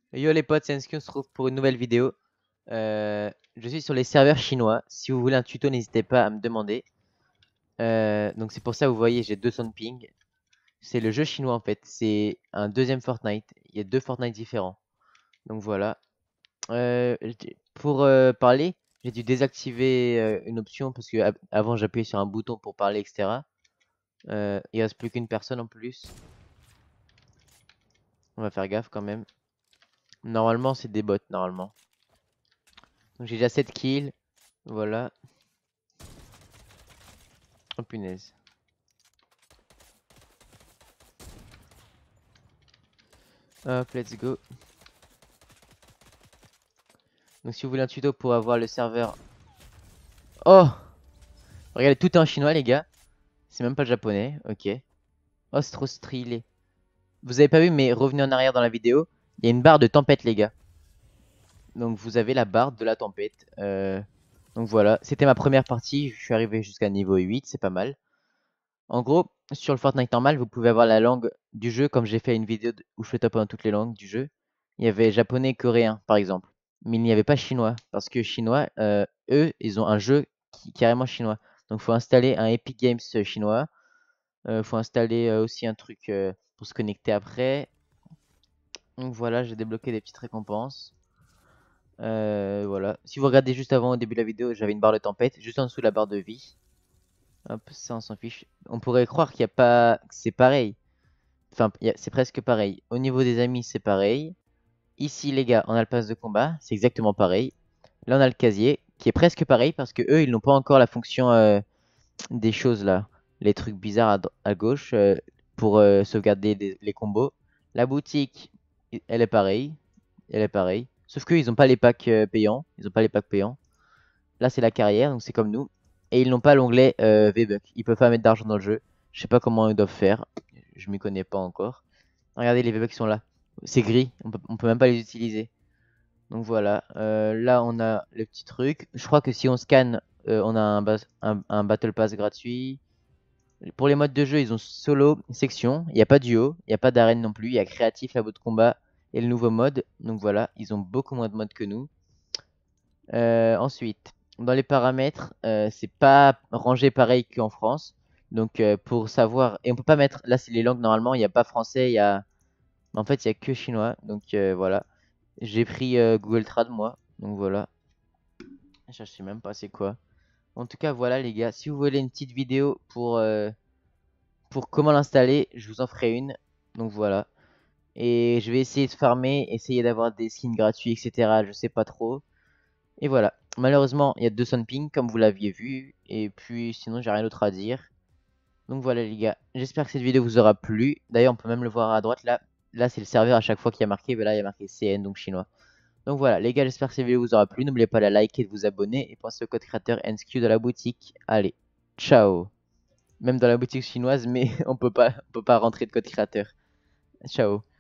Yo les potes, c'est Enski, on se retrouve pour une nouvelle vidéo. Je suis sur les serveurs chinois. Si vous voulez un tuto, n'hésitez pas à me demander. Donc c'est pour ça, vous voyez, j'ai 200 de ping. C'est le jeu chinois en fait. C'est un deuxième Fortnite. Il y a deux Fortnite différents. Donc voilà. Pour parler, j'ai dû désactiver une option parce que avant j'appuyais sur un bouton pour parler, etc. Il reste plus qu'une personne en plus. On va faire gaffe quand même. Normalement, c'est des bots normalement. Donc j'ai déjà 7 kills. Voilà. Oh punaise. Hop, let's go. Donc si vous voulez un tuto pour avoir le serveur... Oh! Regardez, tout est en chinois les gars. C'est même pas le japonais, ok. Oh, c'est trop stylé. Vous avez pas vu, mais revenez en arrière dans la vidéo. Il y a une barre de tempête les gars. Donc vous avez la barre de la tempête. Donc voilà, c'était ma première partie. Je suis arrivé jusqu'à niveau 8, c'est pas mal. En gros, sur le Fortnite normal, vous pouvez avoir la langue du jeu, comme j'ai fait une vidéo où je fais top 1 toutes les langues du jeu. Il y avait japonais, coréen, par exemple. Mais il n'y avait pas chinois, parce que chinois, eux, ils ont un jeu qui est carrément chinois. Donc, il faut installer un Epic Games chinois. Il faut installer aussi un truc pour se connecter après. Donc voilà, j'ai débloqué des petites récompenses. Voilà. Si vous regardez juste avant, au début de la vidéo, j'avais une barre de tempête, juste en dessous de la barre de vie. Hop, ça on s'en fiche. On pourrait croire qu'il n'y a pas... que c'est pareil. Enfin, c'est presque pareil. Au niveau des amis, c'est pareil. Ici, les gars, on a le pass de combat, c'est exactement pareil. Là, on a le casier, qui est presque pareil, parce que eux, ils n'ont pas encore la fonction des choses là. Les trucs bizarres à gauche, pour sauvegarder les combos. La boutique, elle est pareille. Elle est pareille. Sauf qu'ils n'ont pas les packs payants. Ils n'ont pas les packs payants. Là, c'est la carrière, donc c'est comme nous. Et ils n'ont pas l'onglet V-Bucks. Ils peuvent pas mettre d'argent dans le jeu. Je sais pas comment ils doivent faire. Je m'y connais pas encore. Regardez, les V-Bucks sont là. C'est gris, on peut même pas les utiliser. Donc voilà, là on a le petit truc. Je crois que si on scanne, on a un Battle Pass gratuit. Pour les modes de jeu, ils ont solo, section. Il n'y a pas duo, il n'y a pas d'arène non plus. Il y a créatif, la mode combat et le nouveau mode. Donc voilà, ils ont beaucoup moins de modes que nous. Ensuite, dans les paramètres, c'est pas rangé pareil qu'en France. Donc pour savoir, et on peut pas mettre, là c'est les langues normalement, il n'y a pas français, il y a, en fait il y a que chinois. Donc voilà, j'ai pris Google Trad moi. Donc voilà, je sais même pas c'est quoi. En tout cas voilà les gars, si vous voulez une petite vidéo pour comment l'installer, je vous en ferai une. Donc voilà. Et je vais essayer de farmer, essayer d'avoir des skins gratuits, etc. Je sais pas trop. Et voilà. Malheureusement, il y a 200 ping, comme vous l'aviez vu. Et puis, sinon, j'ai rien d'autre à dire. Donc voilà, les gars. J'espère que cette vidéo vous aura plu. D'ailleurs, on peut même le voir à droite, là. Là, c'est le serveur à chaque fois qu'il y a marqué. Mais là, il y a marqué CN, donc chinois. Donc voilà, les gars, j'espère que cette vidéo vous aura plu. N'oubliez pas de la liker, de vous abonner. Et pensez au code créateur NSQ dans la boutique. Allez, ciao. Même dans la boutique chinoise, mais on peut pas rentrer de code créateur. Ciao.